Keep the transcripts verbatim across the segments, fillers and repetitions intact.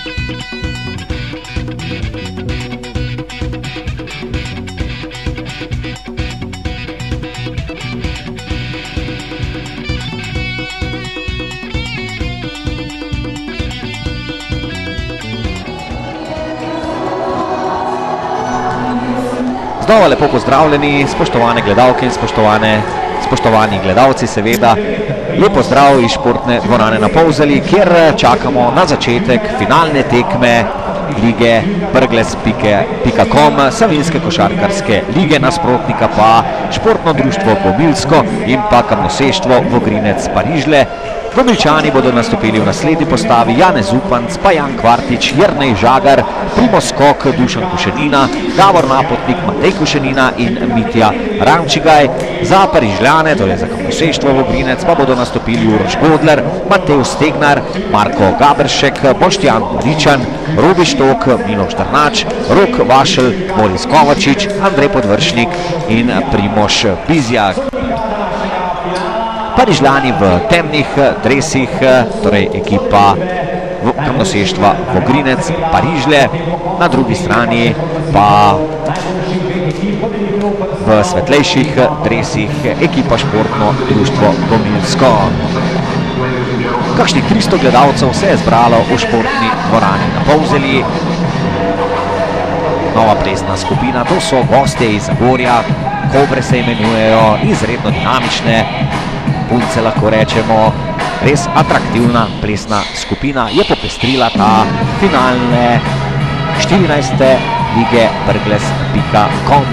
Znova lepo pozdravljeni, spoštovane gledalke in spoštovane, spoštovani gledalci, seveda. Lep pozdrav iz športne dvorane na Polzeli, kjer čakamo na začetek finalne tekme lige brgles pika com, Savinjske košarkarske lige, nasprotnika pa Športno društvo Gomilsko in pa Kamnoseštvo Vogrinec Parižle. Gomilčani bodo nastopili v naslednji postavi: Janez Zupanc, pa Jan Kvartič, Jernej Žagar, Primož Skok, Dušan Kušenina, Davor Napotnik, Matej Kušenina in Mitja Ramčigaj. Za Parižljane, torej za Kamnoseštvo Vogrinec, pa bodo nastopili Uroš Godler, Matej Stegnar, Marko Gaberšek, Boštjan Boričan, Robi Štok, Miloš Drnač, Rok Vašel, Boris Kovačič, Andrej Podvršnik in Primož Bizjak. Parižljani v temnih dresih, torej ekipa Kamnoseštva Vogrinec Parižle, na drugi strani pa v svetlejših dresih ekipa Športno društvo Gomilsko. Kakšnih tristo gledalcev se je zbralo v športni dvorani na Polzeli. Nova plesna skupina, to so gostje iz Zagorja, Kobre se imenujejo, izredno dinamične punce, lahko rečemo, res atraktivna plesna skupina je popestrila ta finalne štirinajste lige brgles pika com.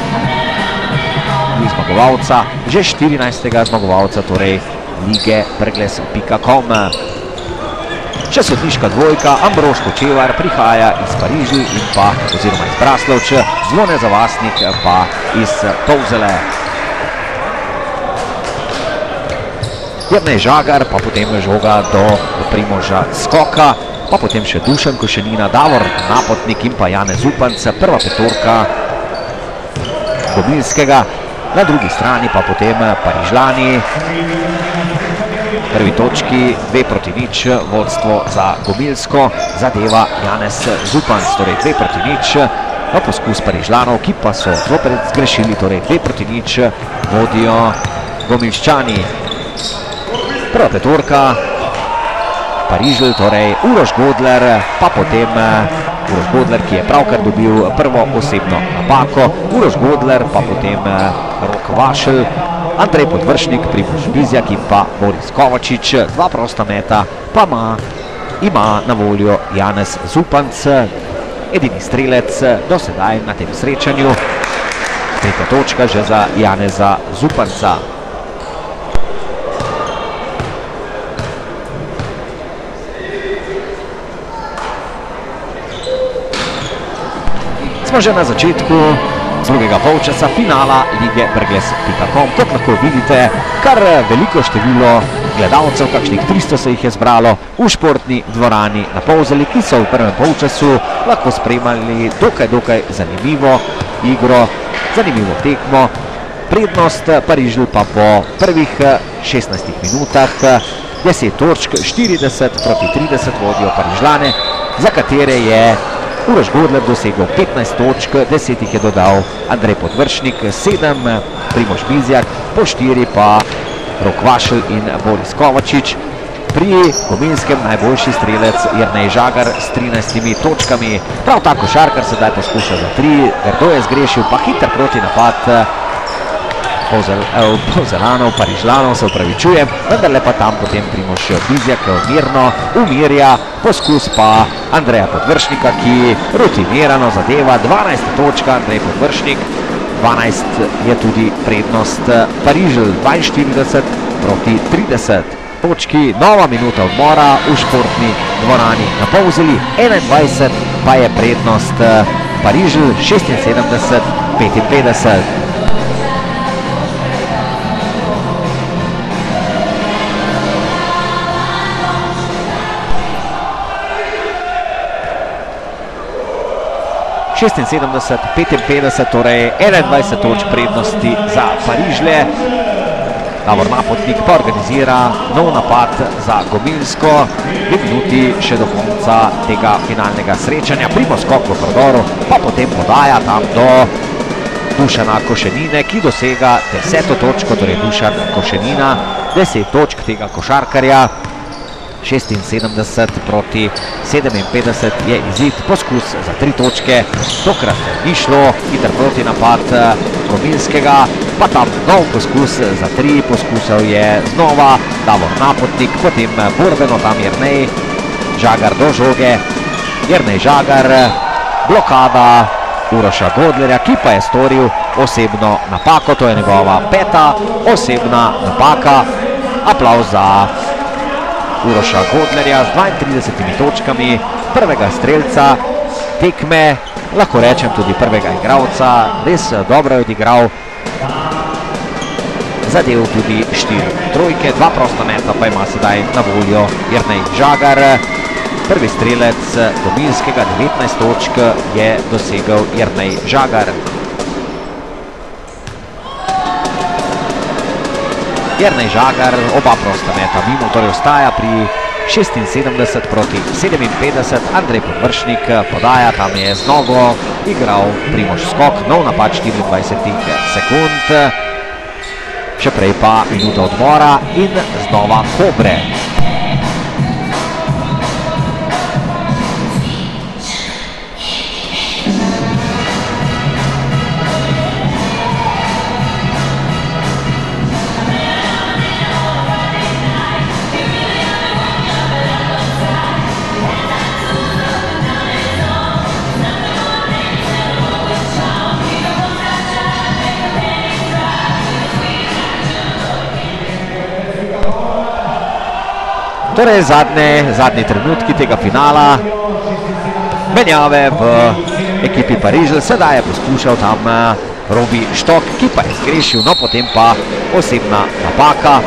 Ni zmagovalca, že štirinajstega zmagovalca, torej lige brgles pika com. Še sodniška dvojka, Ambrož Kočevar prihaja iz Parižl in pa oziroma iz Braslovč, Zvone Zavastnik pa iz Polzele. Jernej Žagar, pa potem žoga do Primoža Skoka, pa potem še Dušan Kušenina, Davor Napotnik in pa Janez Zupanc, prva petorka Gomilskega. Na drugi strani pa potem Parižljani, prvi točki, dve proti nič, vodstvo za Gomilsko, zadeva Janez Zupanc, torej dve proti nič, pa poskus Parižljanov, ki pa so zopet zgrešili, torej dve proti nič, vodijo Gomilščani. Prva petorka, Parižl, torej Uroš Godler, pa potem Uroš Godler, ki je pravkar dobil prvo osebno napako, Uroš Godler, pa potem Rok Vašel, Andrej Podvršnik, Primož Bizjak in pa Boris Kovačič. Dva prosta meta pa ima, ima na voljo Janez Zupanc, edini strelec do sedaj na tem srečanju. Tretja točka že za Janeza Zupanca. Smo že na začetku drugega polčasa finala lige brgles pika com. Kot lahko vidite, kar veliko število gledalcev, kakšnih tristo se jih je zbralo v športni dvorani na Polzeli, ki so v prvem polčasu lahko spremljali dokaj, dokaj zanimivo igro, zanimivo tekmo. Prednost Parižl pa po prvih šestnajstih minutah, deset točk, štirideset proti trideset vodijo Parižljane, za katere je Uroš Godler dosegel petnajst točk, deset jih je dodal Andrej Podvršnik, sedem Primož Bizjak, po štiri pa Rok Vašel in Boris Kovačič. Pri Gomilskem najboljši strelec Jernej Žagar s trinajstimi točkami. Prav tako košarkar sedaj poskuša za tri, grdo je zgrešil, pa hiter proti napad Polzelanov, Parižljanov, se upravičujem, vendarle pa tam potem Primož Bizjak mirno umirja poskus pa Andreja Podvršnika, ki rutinirano zadeva. Dvanajsta točka, Andrej Podvršnik, dvanajst je tudi prednost Parižl, dvainštirideset proti trideset. Točki, nova minuta odmora v športni dvorani na Polzeli, enaindvajset pa je prednost Parižl, šestinsedemdeset petinpetdeset. šestinsedemdeset petinpetdeset, torej enaindvajset točk prednosti za Parižle. Davor Napotnik pa organizira nov napad za Gomilsko. Dve minuti še do konca tega finalnega srečanja. Primo skok v prodoru, pa potem podaja tam do Dušana Košenine, ki dosega deseto točko, torej Dušan Košenina, deset točk tega košarkarja. šestinsedemdeset proti sedeminpetdeset je izid, poskus za tri točke, tokrat ni šlo, hiter proti napad Gomilskega, pa tam nov poskus za tri, poskusal je znova Davor Napotnik, potem borbeno tam Jernej Žagar do žoge, Jernej Žagar, blokada Uroša Godlerja, ki pa je storil osebno napako, to je njegova peta osebna napaka. Aplavz za Uroša Godlerja z dvaintridesetimi točkami, prvega strelca tekme, lahko rečem tudi prvega igralca, res dobro je odigral, zadev tudi štiri trojke, dva prosta meta pa ima sedaj na voljo Jernej Žagar. Prvi strelec Gomilskega, devetnajst točk je dosegel Jernej Žagar. Jernej Žagar, oba prosta meta mimo, torej ostaja pri šestinsedemdeset proti sedeminpetdeset. Andrej Podvršnik podaja, tam je z nogo igral Primož skok, nov napad štiriindvajsetih sekund. Še prej pa minuta odmora in znova Kobre. Torej zadnje, zadnji trenutki tega finala, menjave v ekipi Parižl, sedaj je poskušal tam Robi Štok, ki pa je zgrešil, no potem pa osebna napaka.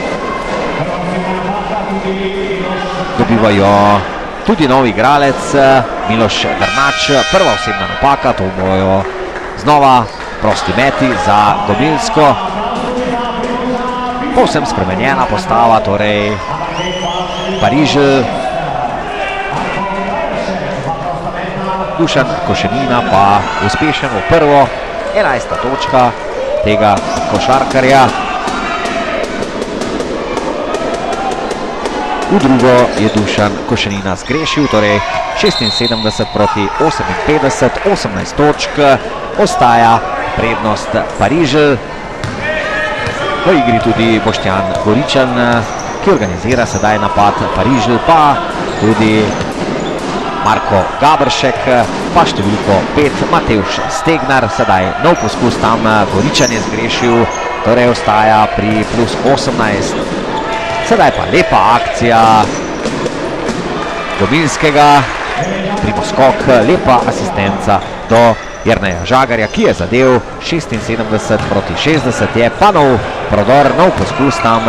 Dobivajo tudi nov igralec Miloš Grnač, prva osebna napaka, to bojo znova prosti meti za Gomilsko. Povsem spremenjena postava, torej Parižl, Dušan Košenina pa uspešen v prvo, enajsta točka tega košarkarja. V drugo je Dušan Košenina zgrešil, torej šestinsedemdeset proti oseminpetdeset, osemnajst točk, ostaja prednost Parižl. V igri tudi Boštjan Goričan, ki organizira sedaj napad Parižl, pa tudi Marko Gabršek, pa številko pet Matevž Stegnar, sedaj nov poskus tam, Goričan je zgrešil, torej ostaja pri plus osemnajst. Sedaj pa lepa akcija Gomilskega, Primo skok, lepa asistenca do Jerneja Žagarja, ki je zadev šestinsedemdeset proti šestdeset, je pa nov prodor, nov poskus tam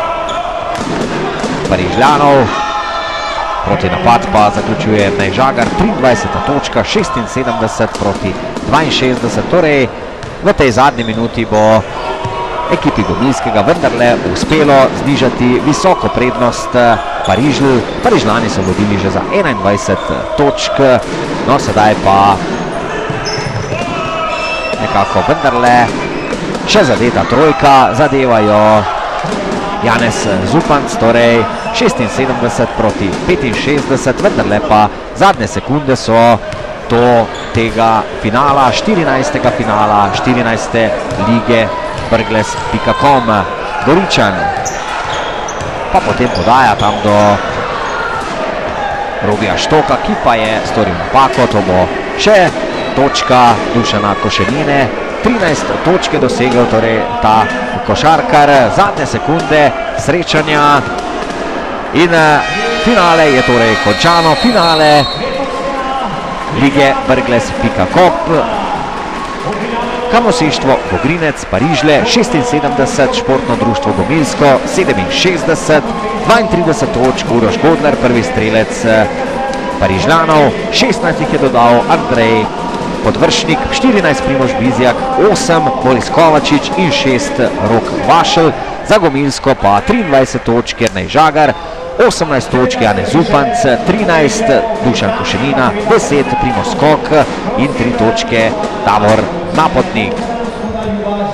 Parižljanov, proti napad pa zaključuje Jernej Žagar, triindvajseta točka, šestinsedemdeset proti dvainšestdeset, torej v tej zadnji minuti bo ekipi Gomilskega vendarle uspelo znižati visoko prednost Parižl. Parižljani so vodili že za enaindvajset točk, no sedaj pa nekako vendarle še zadeta trojka, zadevajo Janez Zupanc, torej šestinsedemdeset proti petinšestdeset, vendarle pa zadnje sekunde so do tega finala, štirinajstega finala, štirinajste lige brgles pika com. Goričan pa potem podaja tam do Robija Štoka, ki pa je storil napako, to bo še točka Dušana Košenine, trinajst točke dosegel, torej ta košarkar, zadnje sekunde srečanja in finale je torej končano, finale lige brgles pika com. Kamosištvo Vogrinec, Parižle, šestinsedemdeset, Športno društvo Gomilsko, sedeminšestdeset, dvaintrideset točk, Uroš Godler, prvi strelec Parižljanov, šestnajst jih je dodal Andrej Podvršnik, štirinajst Primož Bizjak, osem Boris Kovačič in šest Rok Vašel. za Gomilsko pa triindvajset točk Jernej Žagar, osemnajst točk Janez Zupanc, trinajst Dušan Košenina, deset Primož Skok in tri točke Davor Napotnik.